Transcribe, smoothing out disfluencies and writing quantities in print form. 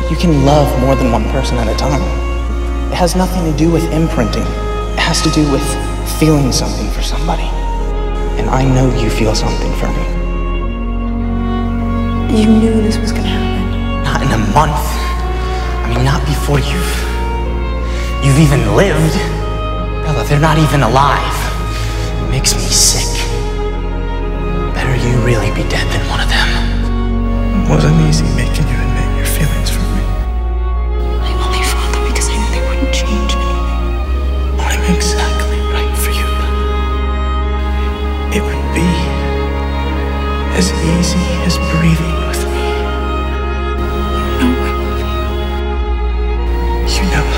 You can love more than one person at a time. It has nothing to do with imprinting. It has to do with feeling something for somebody. And I know you feel something for me. You knew this was gonna happen. Not in a month. I mean, not before you've even lived. Bella, they're not even alive. It makes me sick. Better you really be dead than one of them. It wasn't easy making you admit your feelings for me. I only fought them because I knew they wouldn't change anything. I'm exactly right for you. It would be as easy as breathing with me. You know I love you. You know